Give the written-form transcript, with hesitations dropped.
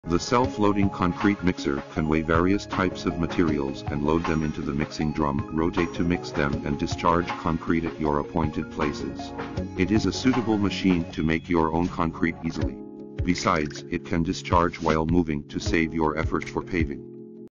The self-loading concrete mixer can weigh various types of materials and load them into the mixing drum, rotate to mix them and discharge concrete at your appointed places. It is a suitable machine to make your own concrete easily. Besides, it can discharge while moving to save your effort for paving.